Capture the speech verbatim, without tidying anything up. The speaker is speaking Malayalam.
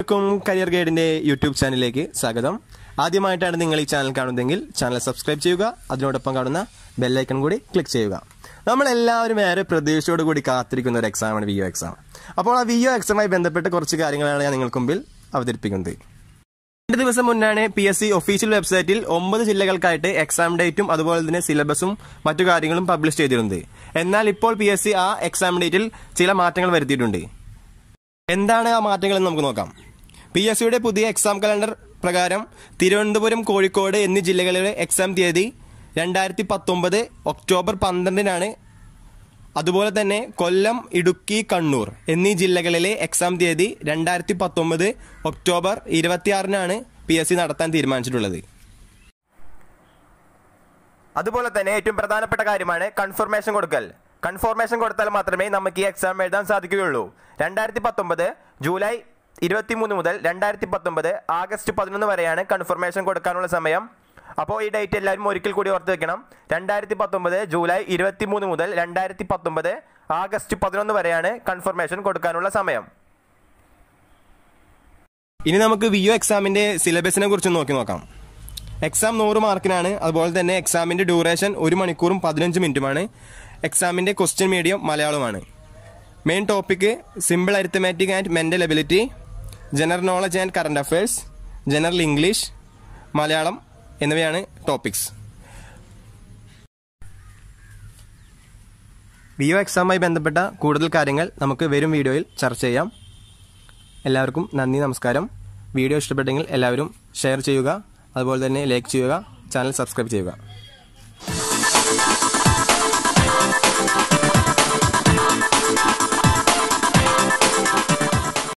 എല്ലാവർക്കും കരിയർ ഗൈഡിന്റെ യൂട്യൂബ് ചാനലിലേക്ക് സ്വാഗതം. ആദ്യമായിട്ടാണ് നിങ്ങൾ ഈ ചാനൽ കാണുന്നതെങ്കിൽ ചാനൽ സബ്സ്ക്രൈബ് ചെയ്യുക, അതിനോടൊപ്പം കാണുന്ന ബെൽ ഐക്കൺ കൂടി ക്ലിക്ക് ചെയ്യുക. നമ്മളെല്ലാവരും ഏറെ പ്രതീക്ഷയോട് കൂടി കാത്തിരിക്കുന്ന ഒരു എക്സാമാണ് വിഒ എക്സാം. അപ്പോൾ ആ വിഒ എക്സാമുമായി ബന്ധപ്പെട്ട് കുറച്ച് കാര്യങ്ങളാണ് ഞാൻ നിങ്ങൾക്ക് മുമ്പിൽ അവതരിപ്പിക്കുന്നത്. രണ്ട് ദിവസം മുന്നാണ് പി എസ് സി ഒഫീഷ്യൽ വെബ്സൈറ്റിൽ ഒമ്പത് ജില്ലകൾക്കായിട്ട് എക്സാം ഡേറ്റും അതുപോലെ തന്നെ സിലബസും മറ്റു കാര്യങ്ങളും പബ്ലിഷ് ചെയ്തിരുന്നത്. എന്നാൽ ഇപ്പോൾ പി എസ് സി ആ എക്സാം ഡേറ്റിൽ ചില മാറ്റങ്ങൾ വരുത്തിയിട്ടുണ്ട്. എന്താണ് ആ മാറ്റങ്ങൾ എന്ന് നമുക്ക് നോക്കാം. പി എസ് സിയുടെ പുതിയ എക്സാം കലണ്ടർ പ്രകാരം തിരുവനന്തപുരം, കോഴിക്കോട് എന്നീ ജില്ലകളിലെ എക്സാം തീയതി രണ്ടായിരത്തി പത്തൊമ്പത് ഒക്ടോബർ പന്ത്രണ്ടിനാണ്. അതുപോലെ തന്നെ കൊല്ലം, ഇടുക്കി, കണ്ണൂർ എന്നീ ജില്ലകളിലെ എക്സാം തീയതി രണ്ടായിരത്തി പത്തൊമ്പത് ഒക്ടോബർ ഇരുപത്തിയാറിനാണ് പി എസ് സി നടത്താൻ തീരുമാനിച്ചിട്ടുള്ളത്. അതുപോലെ തന്നെ ഏറ്റവും പ്രധാനപ്പെട്ട കാര്യമാണ് കൺഫർമേഷൻ കൊടുക്കൽ. കൺഫർമേഷൻ കൊടുത്താൽ മാത്രമേ നമുക്ക് ഈ എക്സാം എഴുതാൻ സാധിക്കുകയുള്ളൂ. രണ്ടായിരത്തി പത്തൊമ്പത് ജൂലൈ ഇരുപത്തിമൂന്ന് മുതൽ രണ്ടായിരത്തി പത്തൊമ്പത് ആഗസ്റ്റ് പതിനൊന്ന് വരെയാണ് കൺഫർമേഷൻ കൊടുക്കാനുള്ള സമയം. അപ്പോൾ ഈ ഡേറ്റ് എല്ലാവരും ഒരിക്കൽ കൂടി ഓർത്ത് വെക്കണം. രണ്ടായിരത്തി പത്തൊമ്പത് ജൂലൈ ഇരുപത്തിമൂന്ന് മുതൽ രണ്ടായിരത്തി പത്തൊമ്പത് ആഗസ്റ്റ് പതിനൊന്ന് വരെയാണ് കൺഫർമേഷൻ കൊടുക്കാനുള്ള സമയം. ഇനി നമുക്ക് വിഒ എക്സാമിന്റെ സിലബസിനെ കുറിച്ച് നോക്കി നോക്കാം. എക്സാം നൂറ് മാർക്കിനാണ്. അതുപോലെ തന്നെ എക്സാമിന്റെ ഡ്യൂറേഷൻ ഒരു മണിക്കൂറും പതിനഞ്ച് മിനിറ്റുമാണ്. എക്സാമിന്റെ ക്വസ്റ്റ്യൻ മീഡിയം മലയാളമാണ്. Main topic simple arithmetic and mental ability, general knowledge and current affairs, general English, Malayalam എന്നിവയാണ് ടോപ്പിക്സ്. വിഒ എക്സാമുമായി ബന്ധപ്പെട്ട കൂടുതൽ കാര്യങ്ങൾ നമുക്ക് വരും വീഡിയോയിൽ ചർച്ച ചെയ്യാം. എല്ലാവർക്കും നന്ദി, നമസ്കാരം. വീഡിയോ ഇഷ്ടപ്പെട്ടെങ്കിൽ എല്ലാവരും ഷെയർ ചെയ്യുക, അതുപോലെ തന്നെ ലൈക്ക് ചെയ്യുക, ചാനൽ സബ്സ്ക്രൈബ് ചെയ്യുക.